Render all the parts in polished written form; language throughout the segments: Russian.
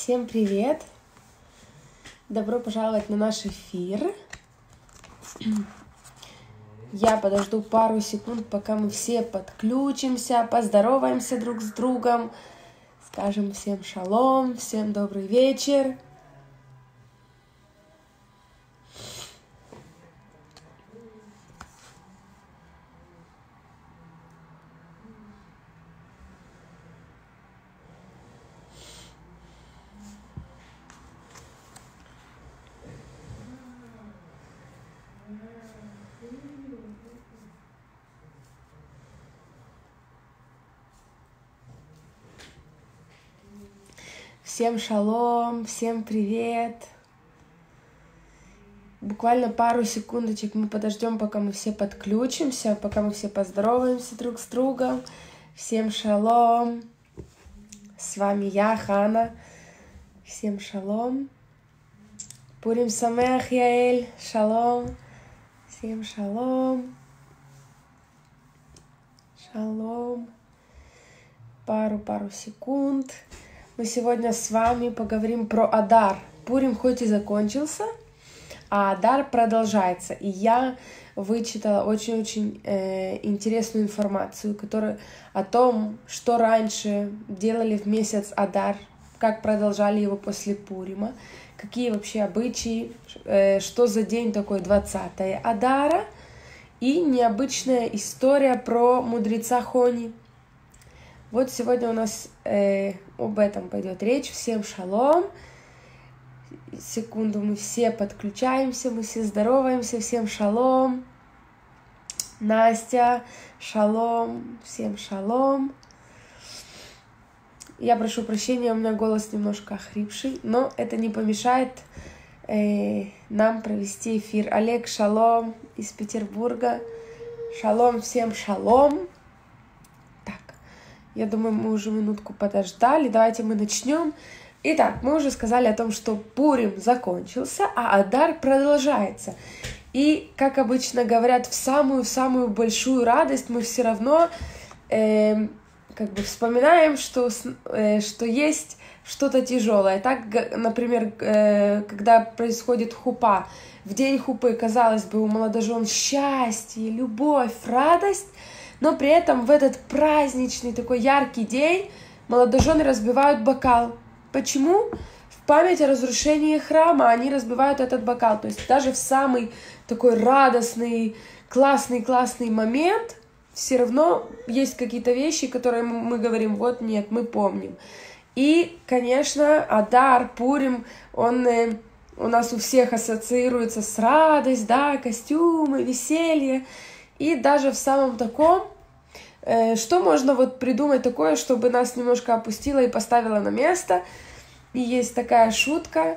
Всем привет! Добро пожаловать на наш эфир. Я подожду пару секунд, пока мы все подключимся, поздороваемся друг с другом, скажем всем шалом, всем добрый вечер. Всем шалом, всем привет. Буквально пару секундочек мы подождем, пока мы все подключимся, пока мы все поздороваемся друг с другом. Всем шалом. С вами я, Хана. Всем шалом. Пурим самеах, Яэль. Шалом. Всем шалом. Шалом. Пару секунд. Мы сегодня с вами поговорим про Адар. Пурим хоть и закончился, а Адар продолжается. И я вычитала очень-очень интересную информацию, о том, что раньше делали в месяц Адар, как продолжали его после Пурима, какие вообще обычаи, что за день такой 20-е Адара, и необычная история про мудреца Хони. Вот сегодня у нас об этом пойдет речь. Всем шалом. Секунду, мы все подключаемся, мы все здороваемся. Всем шалом. Настя, шалом. Всем шалом. Я прошу прощения, у меня голос немножко охрипший, но это не помешает нам провести эфир. Олег, шалом из Петербурга. Шалом, всем шалом. Я думаю, мы уже минутку подождали. Давайте мы начнем. Итак, мы уже сказали о том, что Пурим закончился, а Адар продолжается. И, как обычно говорят, в самую-самую большую радость мы все равно вспоминаем, что есть что-то тяжелое. Так, например, когда происходит хупа, в день хупы, казалось бы, у молодожен счастье, любовь, радость, но при этом в этот праздничный такой яркий день молодожены разбивают бокал. Почему? В память о разрушении храма они разбивают этот бокал. То есть даже в самый такой радостный, классный момент все равно есть какие-то вещи, которые мы говорим, вот нет, мы помним. И, конечно, Адар, Пурим, он у нас у всех ассоциируется с радостью, да, костюмы, веселье. И даже в самом таком, что можно вот придумать такое, чтобы нас немножко опустило и поставило на место. И есть такая шутка,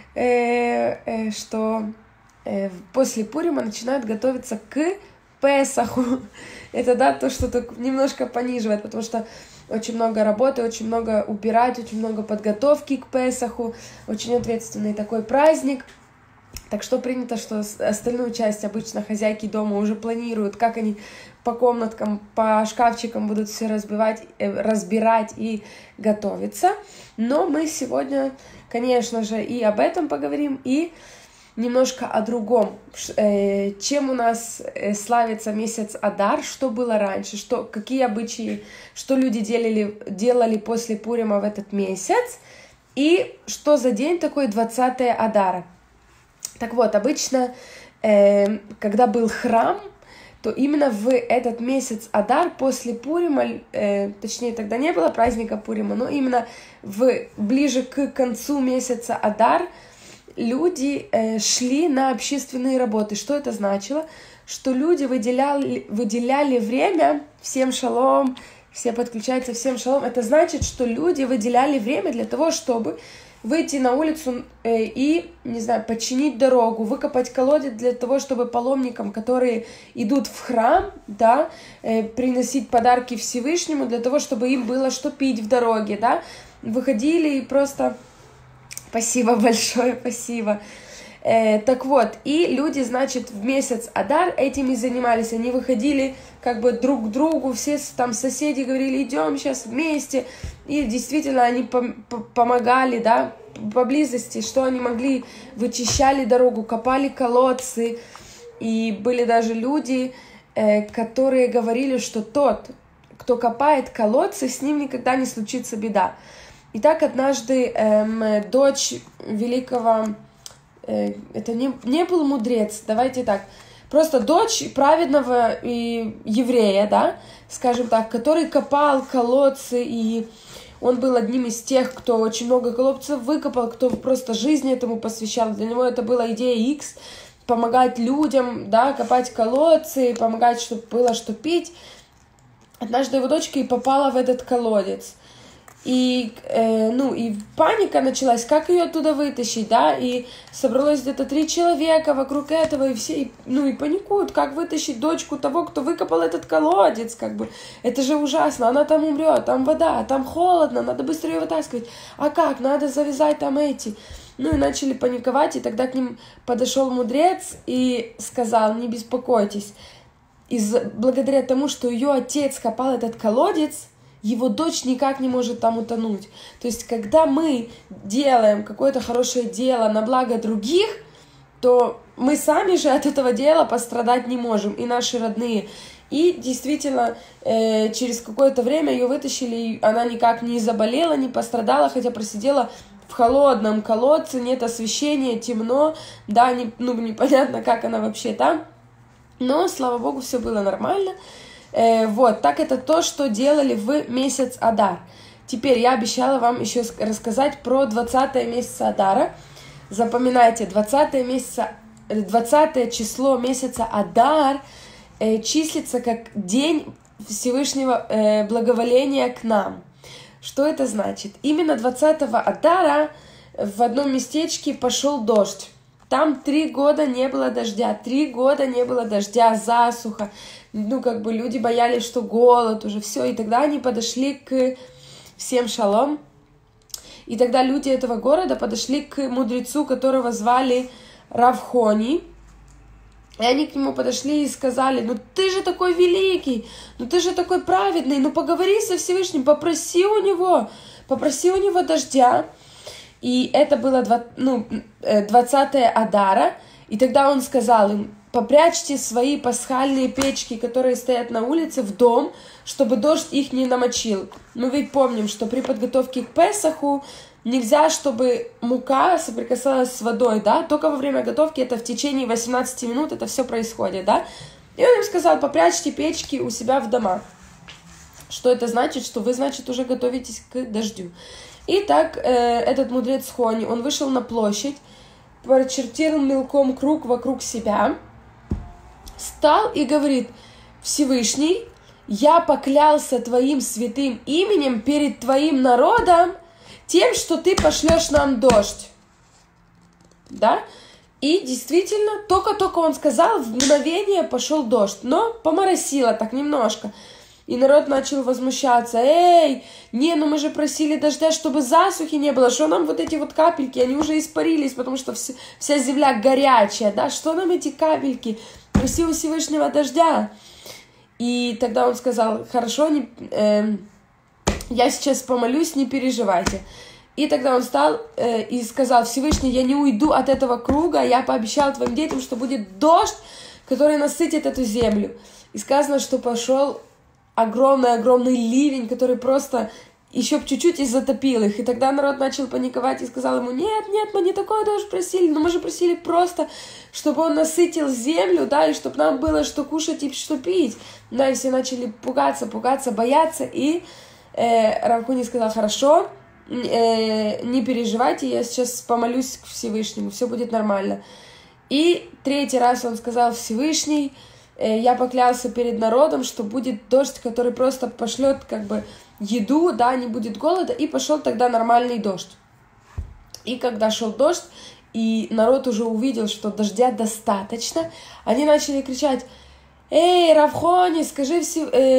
что после Пурима начинают готовиться к Песаху. Это, да, то, что немножко пониживает, потому что очень много работы, очень много убирать, очень много подготовки к Песаху, очень ответственный такой праздник. Так что принято, что остальную часть обычно хозяйки дома уже планируют, как они по комнаткам, по шкафчикам будут все разбирать и готовиться. Но мы сегодня, конечно же, и об этом поговорим, и немножко о другом. Чем у нас славится месяц Адар, что было раньше, какие обычаи, что люди делали после Пурима в этот месяц, и что за день такой 20-е Адара. Так вот, обычно, когда был храм, то именно в этот месяц Адар после Пурима, точнее, тогда не было праздника Пурима, но именно ближе к концу месяца Адар люди шли на общественные работы. Что это значило? Что люди выделяли время, всем шалом, все подключаются, всем шалом, это значит, что люди выделяли время для того, чтобы выйти на улицу и, не знаю, починить дорогу, выкопать колодец для того, чтобы паломникам, которые идут в храм, да, приносить подарки Всевышнему, для того, чтобы им было что пить в дороге, да, выходили и просто... Спасибо большое, спасибо. Так вот, и люди, значит, в месяц Адар этим и занимались. Они выходили как бы друг к другу, все там соседи говорили, идем сейчас вместе. И действительно они помогали, да, поблизости, что они могли, вычищали дорогу, копали колодцы. И были даже люди, которые говорили, что тот, кто копает колодцы, с ним никогда не случится беда. И так однажды дочь великого... это не был мудрец, давайте так, просто дочь праведного еврея, да, скажем так, который копал колодцы, и он был одним из тех, кто очень много колодцев выкопал, кто просто жизнь этому посвящал. Для него это была идея X, помогать людям, да, копать колодцы, помогать, чтобы было что пить. Однажды его дочка и попала в этот колодец. И, и паника началась, как ее оттуда вытащить, да, и собралось где-то 3 человека вокруг этого, и все, и паникуют, как вытащить дочку того, кто выкопал этот колодец, как бы, это же ужасно, она там умрет, там вода, там холодно, надо быстро ее вытаскивать, а как, надо завязать там эти, и начали паниковать, и тогда к ним подошел мудрец и сказал, не беспокойтесь, благодаря тому, что ее отец копал этот колодец, его дочь никак не может там утонуть. То есть, когда мы делаем какое-то хорошее дело на благо других, то мы сами же от этого дела пострадать не можем, и наши родные. И действительно, через какое-то время ее вытащили, и она никак не заболела, не пострадала, хотя просидела в холодном колодце, нет освещения, темно, да, непонятно, как она вообще там. Но, слава богу, все было нормально. Вот, так это то, что делали в месяц Адар. Теперь я обещала вам еще рассказать про 20 месяца Адара. Запоминайте, 20 число месяца Адар числится как день Всевышнего благоволения к нам. Что это значит? Именно 20-го Адара в одном местечке пошел дождь. Там 3 года не было дождя, 3 года не было дождя, засуха. Люди боялись, что голод уже, все. И тогда они подошли к... Всем шалом. И тогда люди этого города подошли к мудрецу, которого звали Рав Хони. И они к нему подошли и сказали, ты же такой великий, ты же такой праведный, поговори со Всевышним, попроси у него дождя. И это было 20-е Адара. И тогда он сказал им, попрячьте свои пасхальные печки, которые стоят на улице, в дом, чтобы дождь их не намочил. Мы ведь помним, что при подготовке к Песаху нельзя, чтобы мука соприкасалась с водой, да, только во время готовки, это в течение 18 минут это все происходит, да. И он им сказал, попрячьте печки у себя в дома. Что это значит? Что вы, значит, уже готовитесь к дождю. И так этот мудрец Хони, он вышел на площадь, прочертил мелком круг вокруг себя, стал и говорит, Всевышний, я поклялся твоим святым именем перед твоим народом тем, что ты пошлешь нам дождь. Да? И действительно, только он сказал, в мгновение пошел дождь, но поморосило так немножко. И народ начал возмущаться. Мы же просили дождя, чтобы засухи не было. Что нам вот эти вот капельки? Они уже испарились, потому что вся земля горячая, да? Что нам эти капельки? Проси у Всевышнего дождя. И тогда он сказал, хорошо, я сейчас помолюсь, не переживайте. И тогда он встал и сказал, Всевышний, я не уйду от этого круга, я пообещал твоим детям, что будет дождь, который насытит эту землю. И сказано, что пошел огромный ливень, который просто еще чуть-чуть и затопил их. И тогда народ начал паниковать и сказал ему, нет, мы не такой дождь просили, мы же просили просто, чтобы он насытил землю, да, и чтобы нам было что кушать и что пить. Да, и все начали пугаться, бояться, и Рав Хуни сказал, хорошо, не переживайте, я сейчас помолюсь к Всевышнему, все будет нормально. И 3-й раз он сказал, Всевышний, я поклялся перед народом, что будет дождь, который просто пошлет еду, да, не будет голода, и пошел тогда нормальный дождь. И когда шел дождь, и народ уже увидел, что дождя достаточно, они начали кричать, Рав Хони, скажи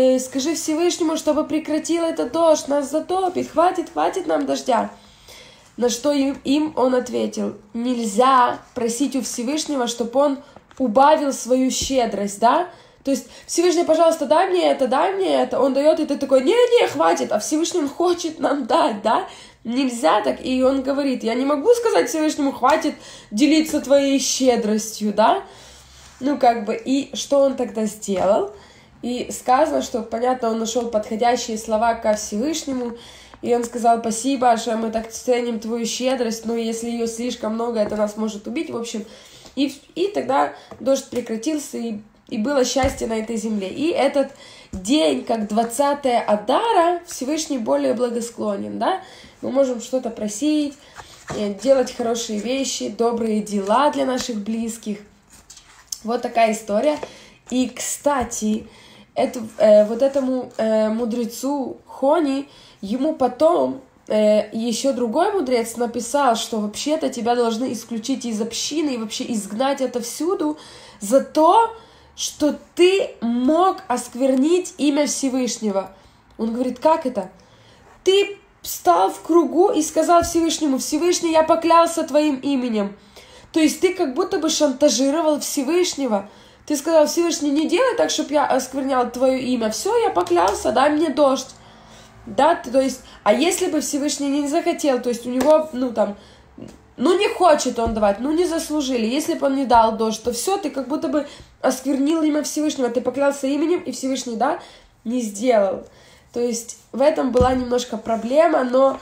Всевышнему, чтобы прекратил этот дождь, нас затопит, хватит нам дождя. На что им он ответил: нельзя просить у Всевышнего, чтобы он убавил свою щедрость, да? То есть Всевышний, пожалуйста, дай мне это, он дает, и ты такой: не, хватит, а Всевышний он хочет нам дать, да? Нельзя так, и он говорит: я не могу сказать Всевышнему: хватит делиться твоей щедростью, да? Ну, как бы, и что он тогда сделал? И сказано, что, понятно, он нашел подходящие слова ко Всевышнему, и он сказал: спасибо, что мы так ценим твою щедрость, но если ее слишком много, это нас может убить, в общем. И тогда дождь прекратился, и было счастье на этой земле. И этот день, как 20-е Адара, Всевышний более благосклонен, да? Мы можем что-то просить, делать хорошие вещи, добрые дела для наших близких. Вот такая история. И, кстати, вот этому мудрецу Хони, ему потом еще другой мудрец написал, что вообще-то тебя должны исключить из общины и вообще изгнать отовсюду за то, что ты мог осквернить имя Всевышнего. Он говорит: как это? Ты встал в кругу и сказал Всевышнему: Всевышний, я поклялся твоим именем. То есть ты как будто бы шантажировал Всевышнего. Ты сказал: Всевышний, не делай так, чтобы я осквернял твое имя. Все, я поклялся, дай мне дождь. Да, то есть, а если бы Всевышний не захотел, то есть у него, не хочет он давать, не заслужили. Если бы он не дал дождь, то все, ты как будто бы осквернил имя Всевышнего. Ты поклялся именем, и Всевышний, да, не сделал. То есть в этом была немножко проблема, но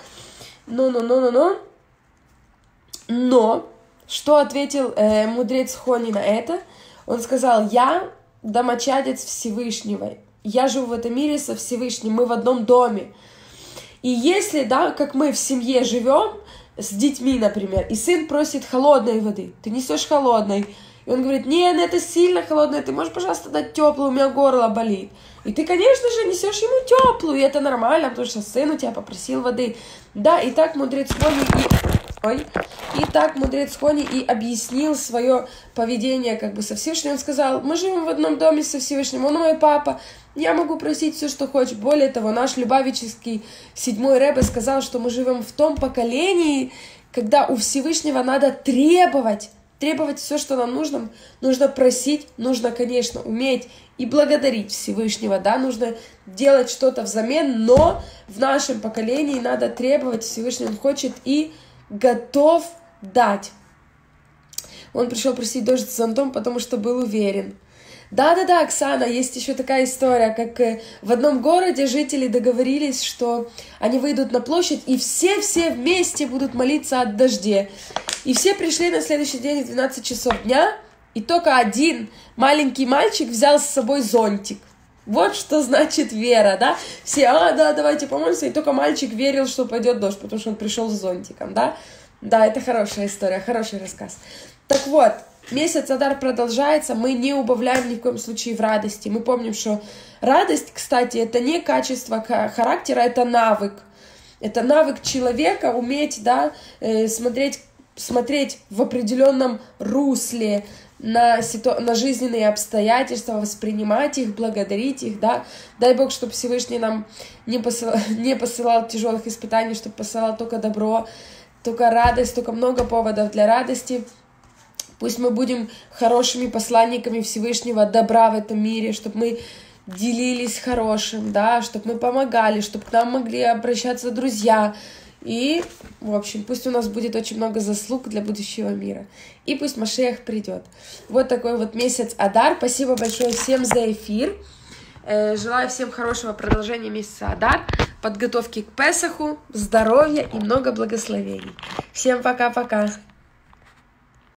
что ответил мудрец Хони на это? Он сказал: я домочадец Всевышнего, я живу в этом мире со Всевышним, мы в одном доме. И если, да, как мы в семье живем, с детьми, например, и сын просит холодной воды, ты несешь холодной, и он говорит: нет, это сильно холодная, ты можешь, пожалуйста, дать теплую, у меня горло болит. И ты, конечно же, несешь ему теплую, и это нормально, потому что сын у тебя попросил воды. Да, и так мудрец Хони и объяснил свое поведение как бы со Всевышним. Он сказал: мы живем в одном доме со Всевышним, он мой папа, я могу просить все, что хочешь. Более того, наш Любавический 7-й Ребе сказал, что мы живем в том поколении, когда у Всевышнего надо требовать все, что нам нужно. Нужно просить, нужно, конечно, уметь и благодарить Всевышнего, да, нужно делать что-то взамен, но в нашем поколении надо требовать, Всевышний он хочет и готов дать. Он пришел просить дождь с зонтом, потому что был уверен. Да, Оксана, есть еще такая история, как в одном городе жители договорились, что они выйдут на площадь и все вместе будут молиться о дожде. И все пришли на следующий день в 12 часов дня, и только один маленький мальчик взял с собой зонтик. Вот что значит вера, да? Все: да, давайте помолимся, и только мальчик верил, что пойдет дождь, потому что он пришел с зонтиком, да? Да, это хорошая история, хороший рассказ. Так вот, месяц Адар продолжается, мы не убавляем ни в коем случае в радости. Мы помним, что радость, кстати, это не качество характера, это навык. Это навык человека уметь, да, смотреть в определенном русле на жизненные обстоятельства, воспринимать их, благодарить их, да. Дай Бог, чтобы Всевышний нам не посылал тяжелых испытаний, чтобы посылал только добро, только радость, только много поводов для радости. Пусть мы будем хорошими посланниками Всевышнего добра в этом мире, чтобы мы делились хорошим, да, чтобы мы помогали, чтобы к нам могли обращаться друзья. И, в общем, пусть у нас будет очень много заслуг для будущего мира. И пусть Машиах придет. Вот такой вот месяц Адар. Спасибо большое всем за эфир. Желаю всем хорошего продолжения месяца Адар, подготовки к Песаху, здоровья и много благословений. Всем пока-пока.